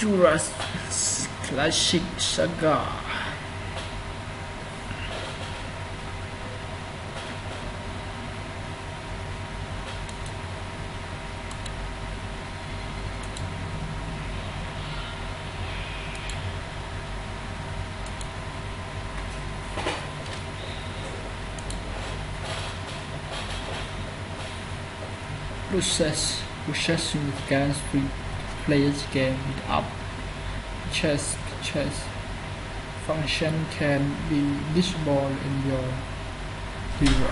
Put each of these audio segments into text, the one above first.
Jura's Classic Saga. Processing can play this game without chess function can be visible in your viewer.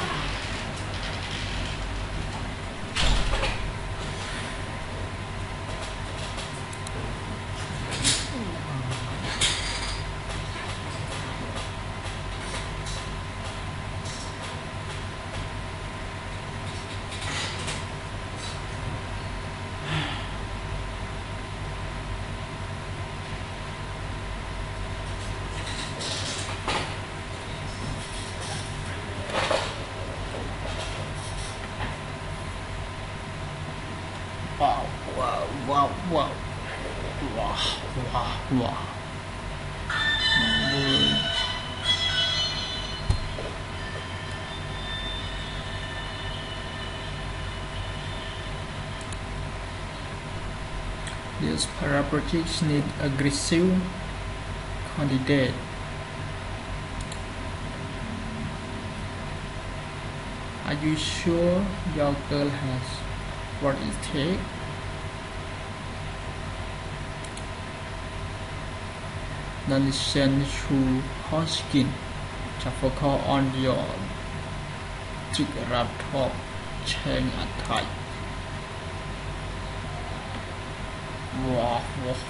Wow. These paraprojects need aggressive candidate. Are you sure your girl has what it takes? Then listen to Hodgkin to focus on your Triceratops chain attack. Wow.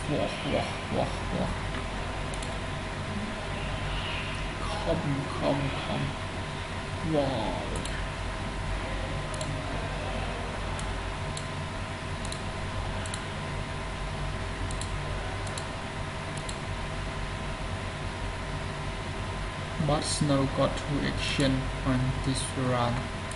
Come. Wow. But now got to action on this run.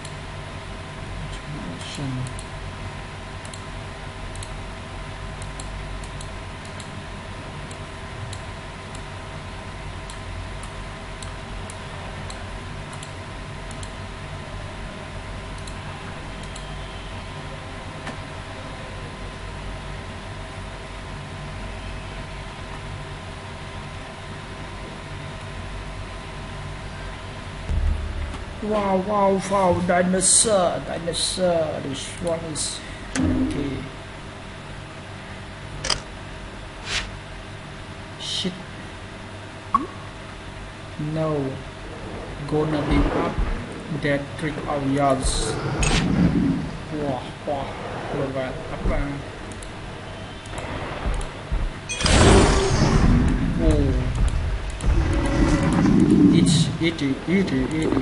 Wow, dinosaur, this one is okay. Shit. No, gonna be up that trick of yours. Wow, look at up. Oh. Eat it.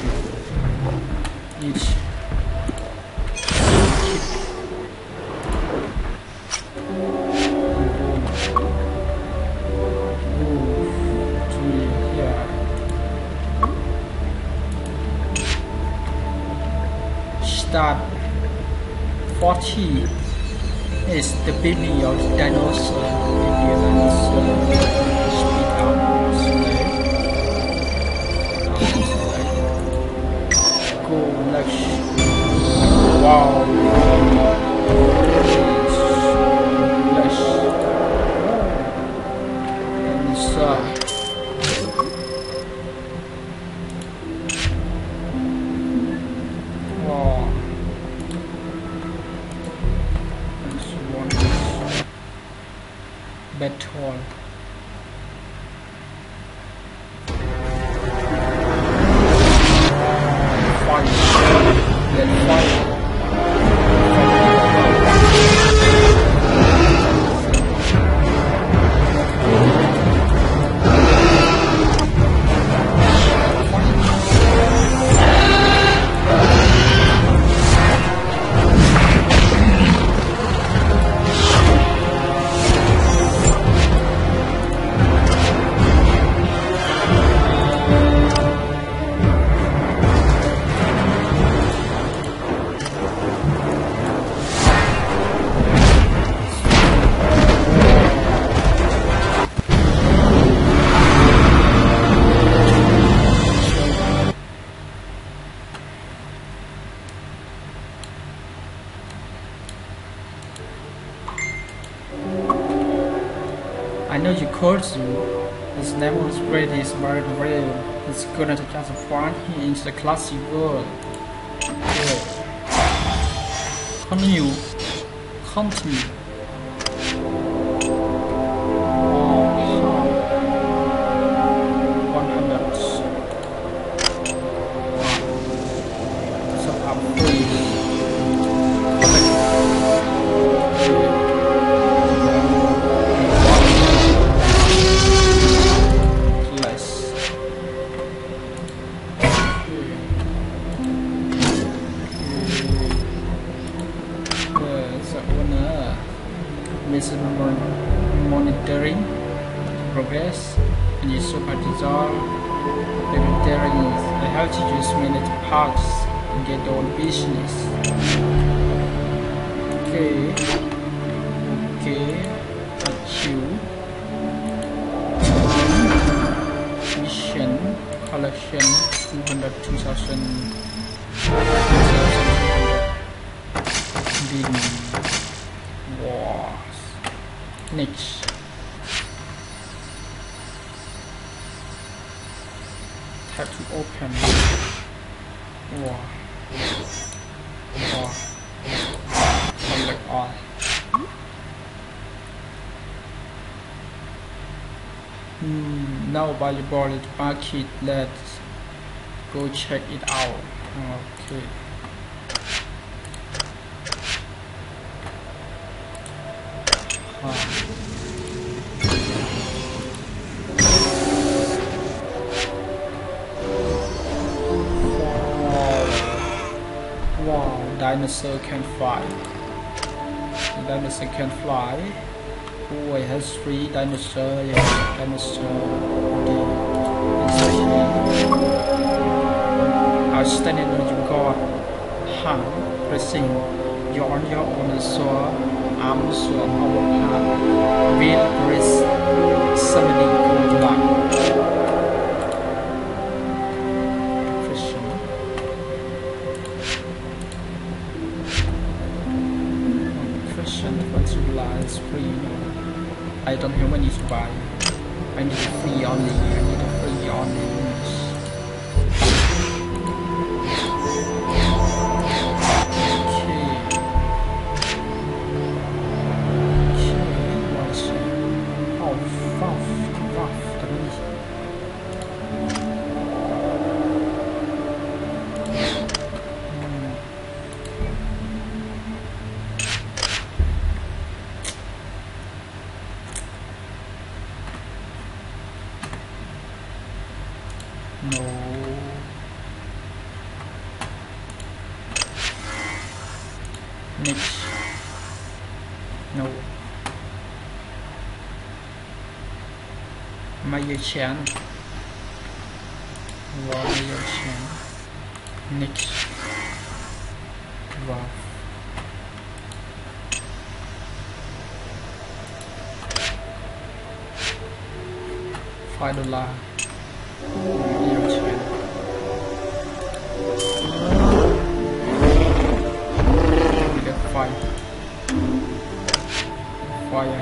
Start 40 is the baby of dinosaur. Speed up. Wow. Battle. Fire. Kozu. His name was British but real. He's gonna just find him in the classic world. Okay. Continue. Continue. Monitoring progress and the supervisor monitoring the how to use manage parks and get their own business. Okay, achieve mission collection 200,000 bin was next. Tap to open. Wow. Select all. Now by the bullet market, let's go check it out. Okay. Wow, dinosaur can fly. The dinosaur can fly. Oh, it has 3 dinosaurs. Yeah, dinosaur. Outstanding you got. Pressing. You're on your own sword. Arms on our part. Wheel wrist. Summoning gold luck. Free. I don't have money to buy. I need free only. I need a free only. What's it? Oh, rough. No. Next. No. Major Chan. Major Chan. Next. Wow. $5. Fire.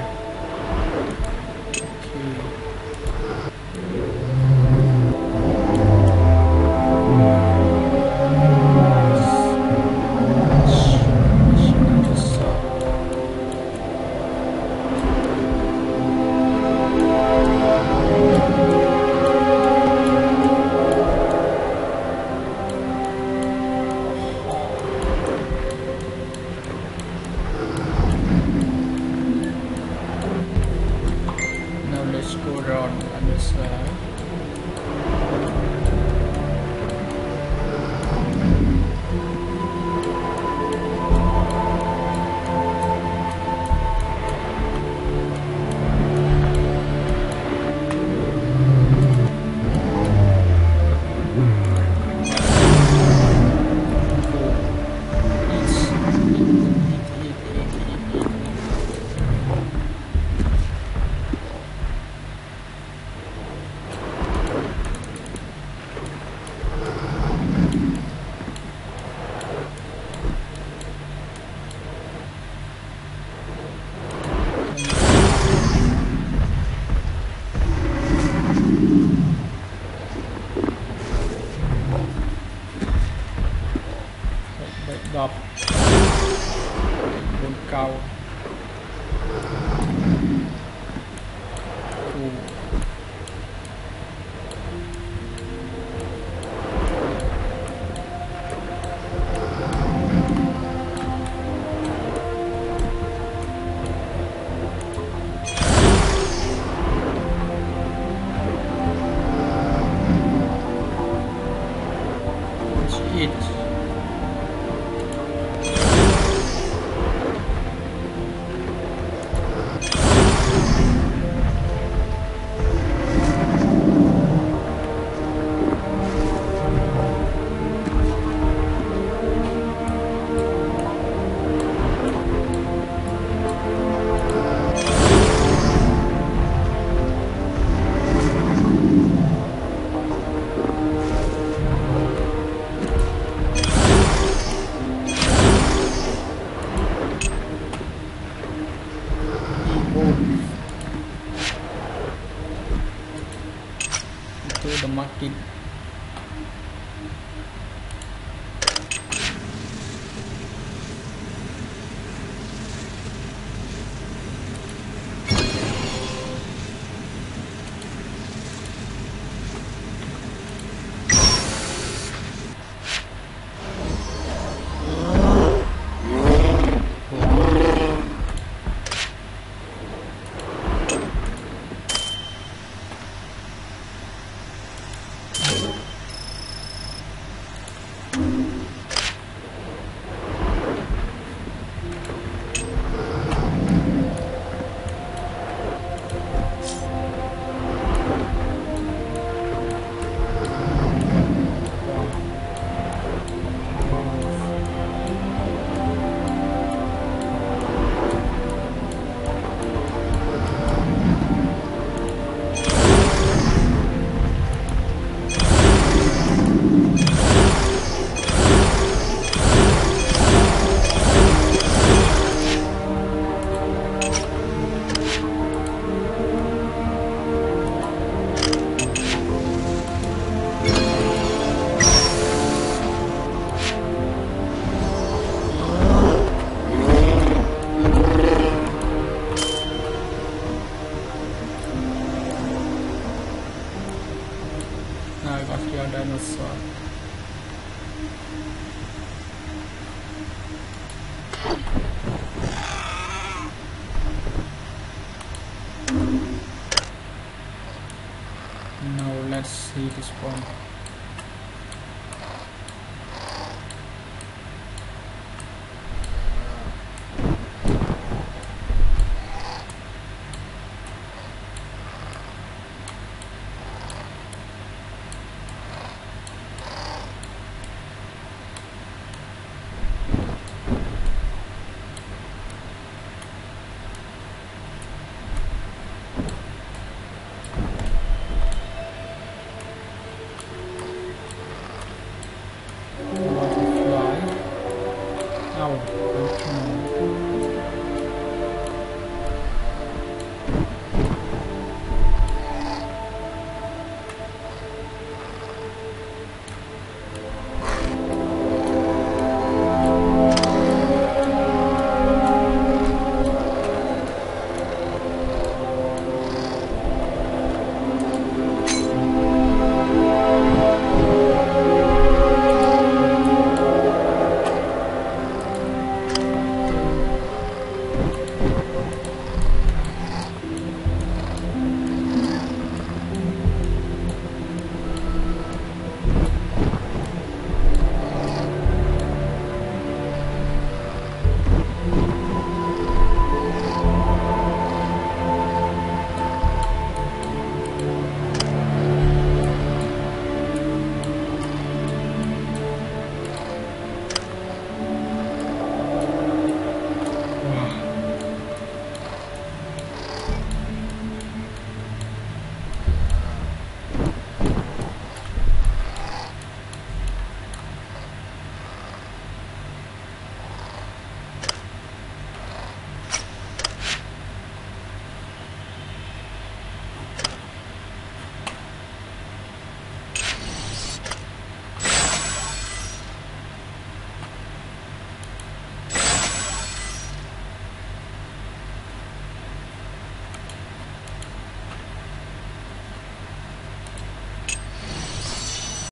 10 4 câu cool. It to the market. Now I got your dinosaur. Now let's see this one.